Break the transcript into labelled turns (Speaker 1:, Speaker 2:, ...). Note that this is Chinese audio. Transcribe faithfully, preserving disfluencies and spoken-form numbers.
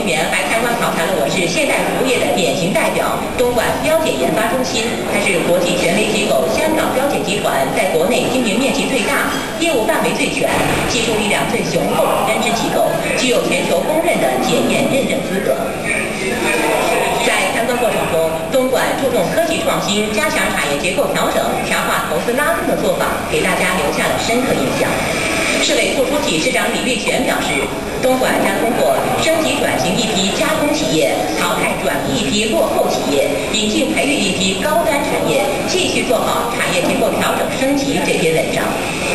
Speaker 1: 员还参观考察了我市现代服务业的典型代表东莞标检研发中心。它是国际权威机构香港标检集团在国内经营面积最大、业务范围最全、技术力量最雄厚的分支机构，具有全球公认的检验认证资格。在参观过程中，东莞注重科技创新、加强产业结构调整、强化投资拉动的做法，给大家留下了深刻印象。市委副书记、市长李玉泉表示，东莞将通过升级转型一批加工企业，淘汰转移一批落后企业，引进培育一批高端产业，继续做好产业结构调整升级这篇文章。